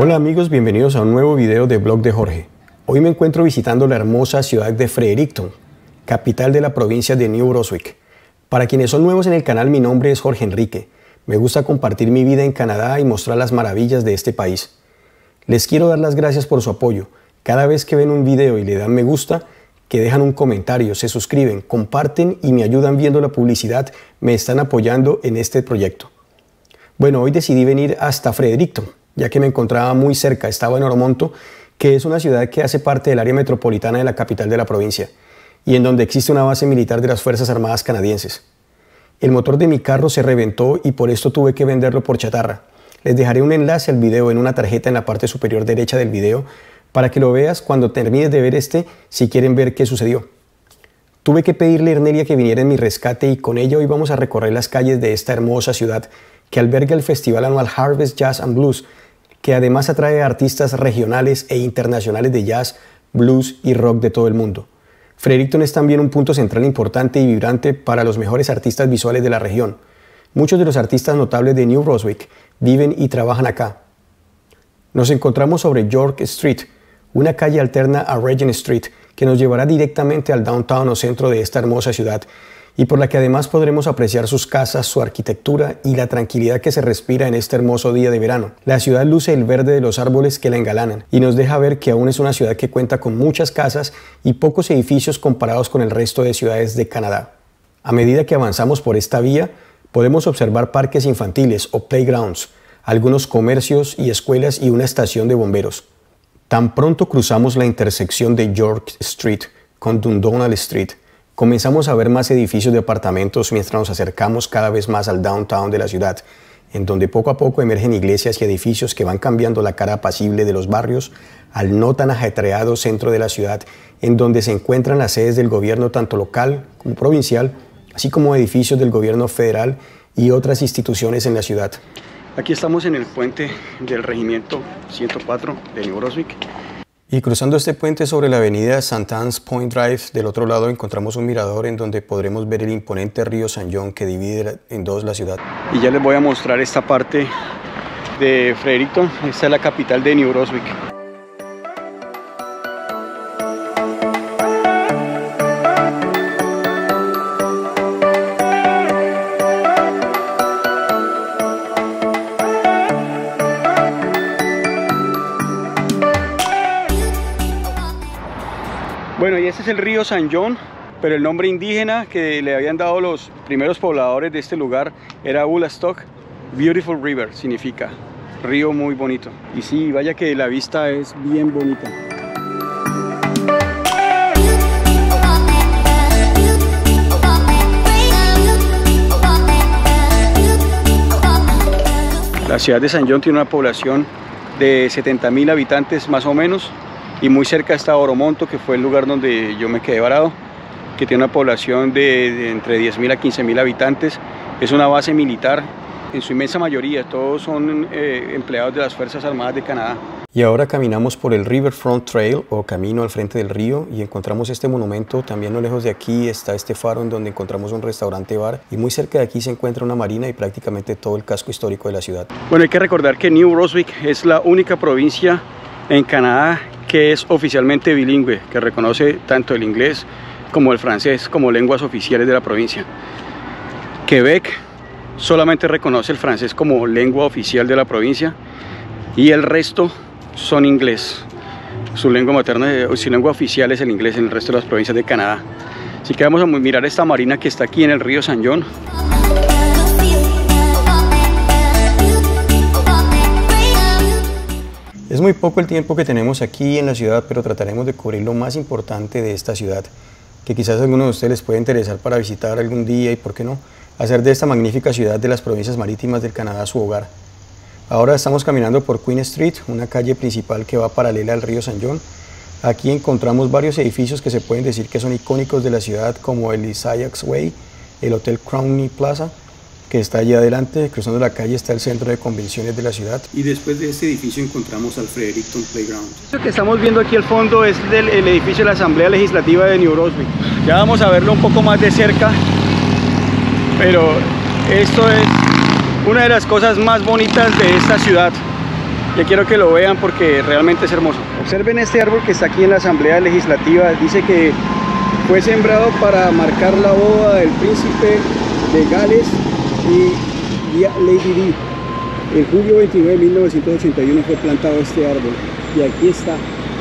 Hola amigos, bienvenidos a un nuevo video de Blog de Jorge. Hoy me encuentro visitando la hermosa ciudad de Fredericton, capital de la provincia de New Brunswick. Para quienes son nuevos en el canal, mi nombre es Jorge Enrique. Me gusta compartir mi vida en Canadá y mostrar las maravillas de este país. Les quiero dar las gracias por su apoyo. Cada vez que ven un video y le dan me gusta, que dejan un comentario, se suscriben, comparten y me ayudan viendo la publicidad, me están apoyando en este proyecto. Bueno, hoy decidí venir hasta Fredericton, ya que me encontraba muy cerca, estaba en Oromonto, que es una ciudad que hace parte del área metropolitana de la capital de la provincia, y en donde existe una base militar de las Fuerzas Armadas canadienses. El motor de mi carro se reventó y por esto tuve que venderlo por chatarra. Les dejaré un enlace al video en una tarjeta en la parte superior derecha del video, para que lo veas cuando termines de ver si quieren ver qué sucedió. Tuve que pedirle a Ernelia que viniera en mi rescate y con ella hoy vamos a recorrer las calles de esta hermosa ciudad que alberga el festival anual Harvest Jazz and Blues, que además atrae a artistas regionales e internacionales de jazz, blues y rock de todo el mundo. Fredericton es también un punto central importante y vibrante para los mejores artistas visuales de la región. Muchos de los artistas notables de New Brunswick viven y trabajan acá. Nos encontramos sobre York Street, una calle alterna a Regent Street que nos llevará directamente al downtown o centro de esta hermosa ciudad y por la que además podremos apreciar sus casas, su arquitectura y la tranquilidad que se respira en este hermoso día de verano. La ciudad luce el verde de los árboles que la engalanan y nos deja ver que aún es una ciudad que cuenta con muchas casas y pocos edificios comparados con el resto de ciudades de Canadá. A medida que avanzamos por esta vía, podemos observar parques infantiles o playgrounds, algunos comercios y escuelas y una estación de bomberos. Tan pronto cruzamos la intersección de York Street con Dundonald Street, comenzamos a ver más edificios de apartamentos mientras nos acercamos cada vez más al downtown de la ciudad, en donde poco a poco emergen iglesias y edificios que van cambiando la cara apacible de los barrios al no tan ajetreado centro de la ciudad, en donde se encuentran las sedes del gobierno tanto local como provincial, así como edificios del gobierno federal y otras instituciones en la ciudad. Aquí estamos en el puente del Regimiento 104 de New Brunswick. Y cruzando este puente sobre la avenida St. Anne's Point Drive, del otro lado encontramos un mirador en donde podremos ver el imponente río St. John que divide en dos la ciudad. Y ya les voy a mostrar esta parte de Fredericton. Esta es la capital de New Brunswick. Bueno, y este es el río St. John, pero el nombre indígena que le habían dado los primeros pobladores de este lugar era Woolastock. Beautiful River significa río muy bonito. Y sí, vaya que la vista es bien bonita. La ciudad de St. John tiene una población de 70.000 habitantes más o menos. Y muy cerca está Oromonto, que fue el lugar donde yo me quedé varado, que tiene una población de entre 10.000 a 15.000 habitantes. Es una base militar, en su inmensa mayoría, todos son empleados de las Fuerzas Armadas de Canadá. Y ahora caminamos por el Riverfront Trail, o camino al frente del río, y encontramos este monumento. También no lejos de aquí está este faro en donde encontramos un restaurante-bar, y muy cerca de aquí se encuentra una marina y prácticamente todo el casco histórico de la ciudad. Bueno, hay que recordar que New Brunswick es la única provincia en Canadá que es oficialmente bilingüe, que reconoce tanto el inglés como el francés como lenguas oficiales de la provincia. Quebec solamente reconoce el francés como lengua oficial de la provincia y el resto son inglés. Su lengua materna, su lengua oficial es el inglés en el resto de las provincias de Canadá. Así que vamos a mirar esta marina que está aquí en el río St. John. Es muy poco el tiempo que tenemos aquí en la ciudad, pero trataremos de cubrir lo más importante de esta ciudad, que quizás a algunos de ustedes les puede interesar para visitar algún día y, ¿por qué no?, hacer de esta magnífica ciudad de las provincias marítimas del Canadá su hogar. Ahora estamos caminando por Queen Street, una calle principal que va paralela al río St. John. Aquí encontramos varios edificios que se pueden decir que son icónicos de la ciudad, como el Isaacs Way, el Hotel Crownie Plaza, que está allí adelante. Cruzando la calle está el centro de convenciones de la ciudad. Y después de este edificio encontramos al Fredericton Playground. Lo que estamos viendo aquí al fondo es el edificio de la Asamblea Legislativa de New Brunswick. Ya vamos a verlo un poco más de cerca, pero esto es una de las cosas más bonitas de esta ciudad. que quiero que lo vean porque realmente es hermoso. Observen este árbol que está aquí en la Asamblea Legislativa. Dice que fue sembrado para marcar la boda del príncipe de Gales y Lady Di. En julio 29 de 1981 fue plantado este árbol y aquí está.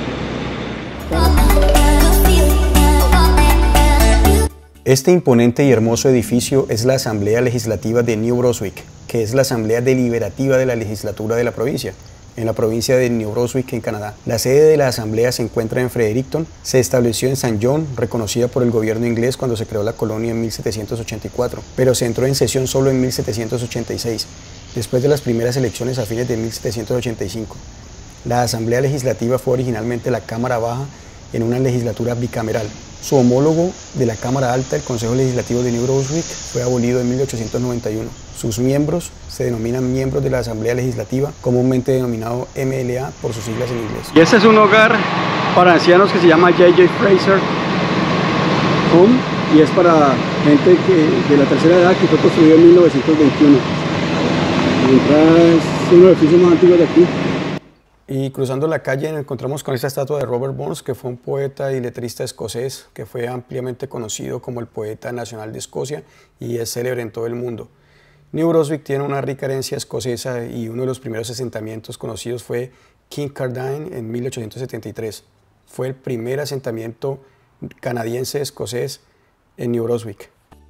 Este imponente y hermoso edificio es la Asamblea Legislativa de New Brunswick, que es la asamblea deliberativa de la legislatura de la provincia, en la provincia de New Brunswick, en Canadá. La sede de la asamblea se encuentra en Fredericton. Se estableció en St. John, reconocida por el gobierno inglés cuando se creó la colonia en 1784, pero se entró en sesión solo en 1786, después de las primeras elecciones a fines de 1785. La asamblea legislativa fue originalmente la Cámara Baja en una legislatura bicameral. Su homólogo de la Cámara Alta, el Consejo Legislativo de New Brunswick, fue abolido en 1891. Sus miembros se denominan miembros de la Asamblea Legislativa, comúnmente denominado MLA por sus siglas en inglés. Y este es un hogar para ancianos que se llama J.J. Fraser Home y es para gente de la tercera edad, que fue construido en 1921. Es uno de los edificios más antiguos de aquí. Y cruzando la calle nos encontramos con esta estatua de Robert Burns, que fue un poeta y letrista escocés que fue ampliamente conocido como el poeta nacional de Escocia y es célebre en todo el mundo. New Brunswick tiene una rica herencia escocesa y uno de los primeros asentamientos conocidos fue Kincardine en 1873. Fue el primer asentamiento canadiense-escocés en New Brunswick.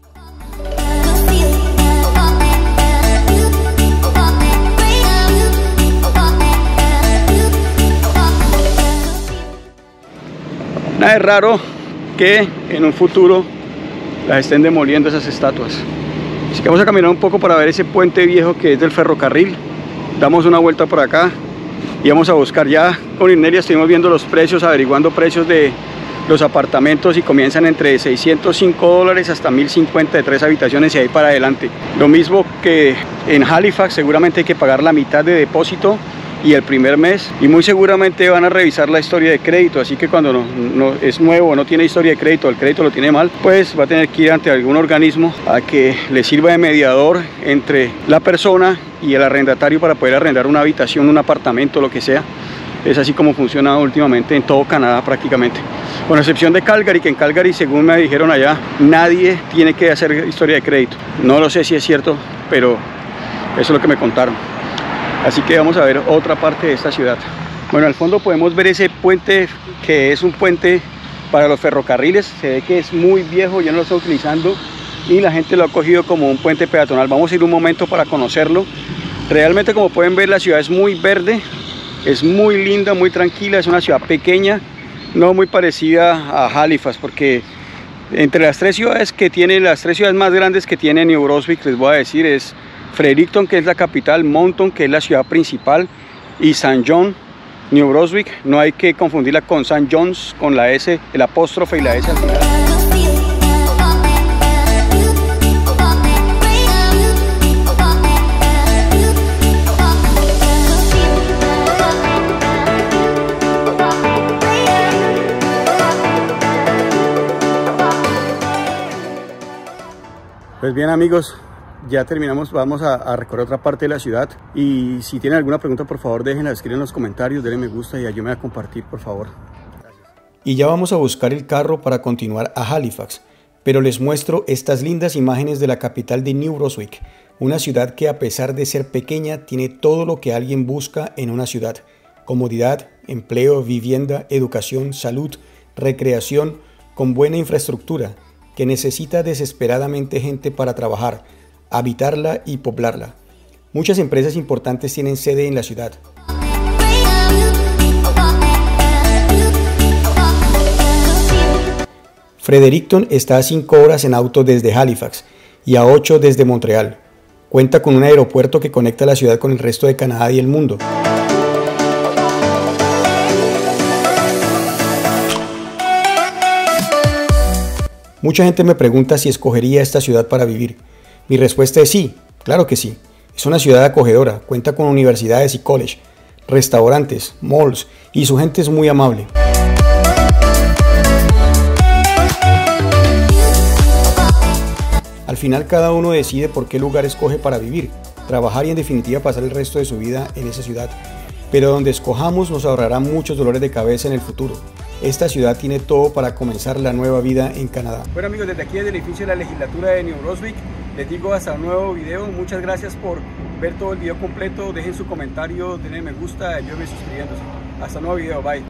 Nada es raro que en un futuro las estén demoliendo esas estatuas. Así que vamos a caminar un poco para ver ese puente viejo que es del ferrocarril. Damos una vuelta por acá y vamos a buscar. Ya con Inelia estuvimos viendo los precios, averiguando precios de los apartamentos y comienzan entre $605 hasta $1,050 de 3 habitaciones y ahí para adelante. Lo mismo que en Halifax, seguramente hay que pagar la mitad de depósito y el primer mes, y muy seguramente van a revisar la historia de crédito, así que cuando no es nuevo, no tiene historia de crédito, el crédito lo tiene mal, pues va a tener que ir ante algún organismo a que le sirva de mediador entre la persona y el arrendatario para poder arrendar una habitación, un apartamento, lo que sea. Es así como funciona últimamente en todo Canadá prácticamente, con excepción de Calgary, que en Calgary, según me dijeron allá, nadie tiene que hacer historia de crédito. No lo sé si es cierto, pero eso es lo que me contaron. Así que vamos a ver otra parte de esta ciudad. Bueno, al fondo podemos ver ese puente, que es un puente para los ferrocarriles. Se ve que es muy viejo, ya no lo está utilizando y la gente lo ha cogido como un puente peatonal. Vamos a ir un momento para conocerlo. Realmente, como pueden ver, la ciudad es muy verde, es muy linda, muy tranquila. Es una ciudad pequeña, no muy parecida a Halifax, porque entre las tres ciudades que tiene, las tres ciudades más grandes que tiene New Brunswick, les voy a decir, es Fredericton, que es la capital, Moncton, que es la ciudad principal, y St. John, New Brunswick. No hay que confundirla con St. John's, con la S, el apóstrofe y la S al final. Pues bien, amigos, ya terminamos. Vamos a recorrer otra parte de la ciudad y si tienen alguna pregunta, por favor déjenla escribir en los comentarios, denle me gusta y ayúdenme a compartir, por favor. Gracias. Y ya vamos a buscar el carro para continuar a Halifax, pero les muestro estas lindas imágenes de la capital de New Brunswick, una ciudad que, a pesar de ser pequeña, tiene todo lo que alguien busca en una ciudad: comodidad, empleo, vivienda, educación, salud, recreación, con buena infraestructura, que necesita desesperadamente gente para trabajar, habitarla y poblarla. Muchas empresas importantes tienen sede en la ciudad. Fredericton está a 5 horas en auto desde Halifax y a 8 desde Montreal. Cuenta con un aeropuerto que conecta la ciudad con el resto de Canadá y el mundo. Mucha gente me pregunta si escogería esta ciudad para vivir. Mi respuesta es sí, claro que sí. Es una ciudad acogedora, cuenta con universidades y college, restaurantes, malls y su gente es muy amable. Al final cada uno decide por qué lugar escoge para vivir, trabajar y en definitiva pasar el resto de su vida en esa ciudad. pero donde escojamos nos ahorrará muchos dolores de cabeza en el futuro. Esta ciudad tiene todo para comenzar la nueva vida en Canadá. Bueno amigos, desde aquí desde el edificio de la legislatura de New Brunswick, les digo hasta un nuevo video. Muchas gracias por ver todo el video completo. Dejen su comentario, denle me gusta, ayúdenme suscribiéndose. Hasta un nuevo video, bye.